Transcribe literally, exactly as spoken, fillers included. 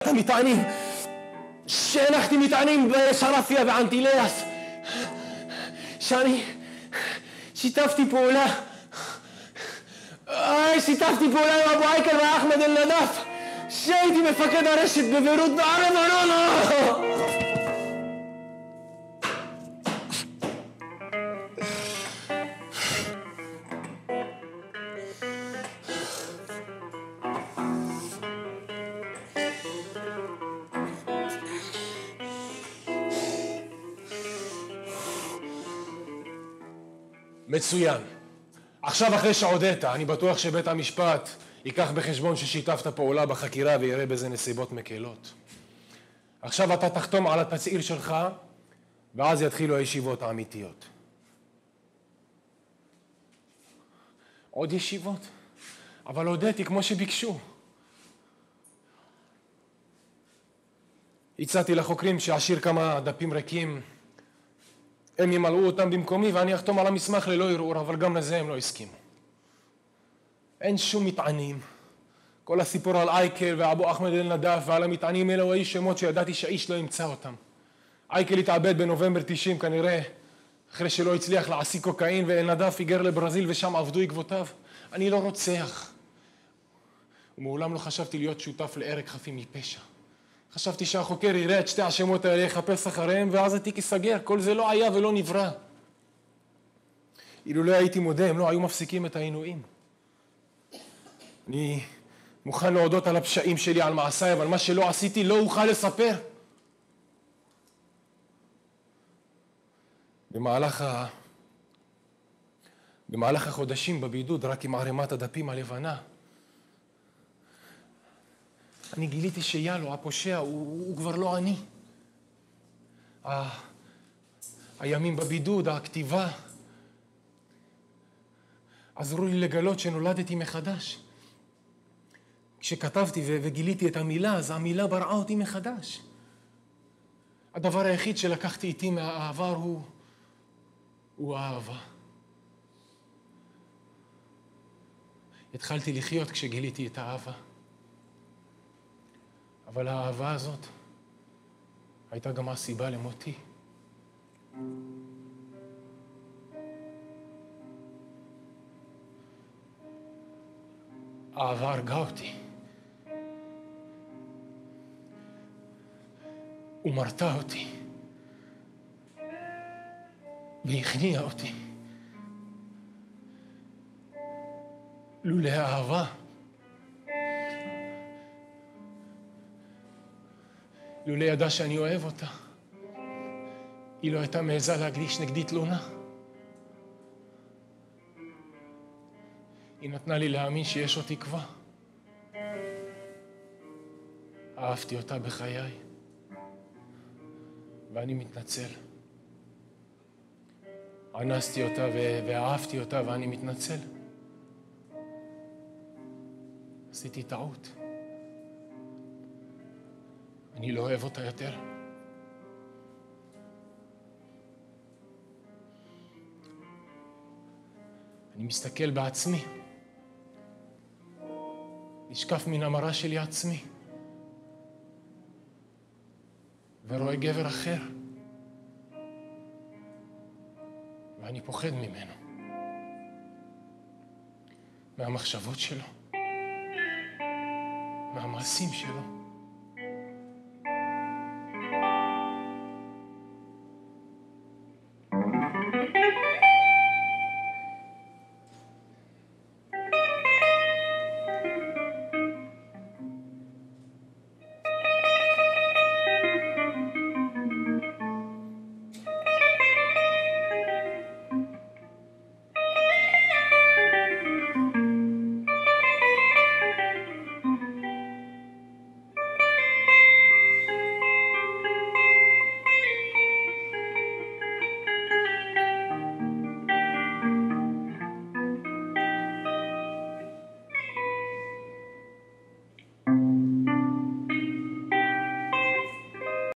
המטענים. שהנחתי מטענים בשרפיה ואנטילייס. שאני שיתפתי פעולה. שיתפתי פעולה עם אבו אייקל ואחמד אל-נדף. שהייתי מפקד הרשת בביירות בערב ארונו. מצוין. עכשיו אחרי שעודית, אני בטוח שבית המשפט ייקח בחשבון ששיתפת פעולה בחקירה ויראה בזה נסיבות מקלות. עכשיו אתה תחתום על התצהיר שלך, ואז יתחילו הישיבות האמיתיות. עוד ישיבות? אבל הודיתי כמו שביקשו. הצעתי לחוקרים שאשאיר כמה דפים ריקים, הם ימלאו אותם במקומי ואני אחתום על המסמך ללא ערעור, אבל גם לזה הם לא הסכימו. אין שום מטענים. כל הסיפור על אייקל ואבו אחמד אל-נדף ועל המטענים אלו היו שמות שידעתי שהאיש לא ימצא אותם. אייקל התאבד בנובמבר תשעים כנראה, אחרי שלא הצליח להעסיק קוקאין, ואל-נדף היגר לברזיל ושם עבדו עקבותיו. אני לא רוצח. ומעולם לא חשבתי להיות שותף להרג חפים מפשע. חשבתי שהחוקר יראה את שתי השמות האלה, יחפש אחריהם, ואז התיק ייסגר. כל זה לא היה ולא נברא. אילו לא הייתי מודה, הם לא היו מפסיקים את העינויים. אני מוכן להודות על הפשעים שלי, על מעשיי, אבל מה שלא עשיתי לא אוכל לספר. במהלך ה... במהלך החודשים בבידוד, רק עם ערימת הדפים הלבנה, אני גיליתי שיאלו, הפושע, הוא, הוא כבר לא אני. ה... הימים בבידוד, הכתיבה, עזרו לי לגלות שנולדתי מחדש. כשכתבתי ו... וגיליתי את המילה, אז המילה בראה אותי מחדש. הדבר היחיד שלקחתי איתי מהעבר הוא, הוא האהבה. התחלתי לחיות כשגיליתי את האהבה. אבל האהבה הזאת הייתה גם הסיבה למותי. האהבה הרגה אותי. ומרתה אותי. והכניעה אותי. לולא האהבה, לולא ידע שאני אוהב אותה, היא לא הייתה מעזה להקדיש נגדי תלונה. היא נתנה לי להאמין שיש עוד תקווה. אהבתי אותה בחיי, ואני מתנצל. אנסתי אותה ואהבתי אותה ואני מתנצל. עשיתי טעות. אני לא אוהב אותה יותר. אני מסתכל בעצמי. נשקף מן המראה שלי עצמי. ורואה גבר אחר. ואני פוחד ממנו. מהמחשבות שלו. מהמעשים שלו.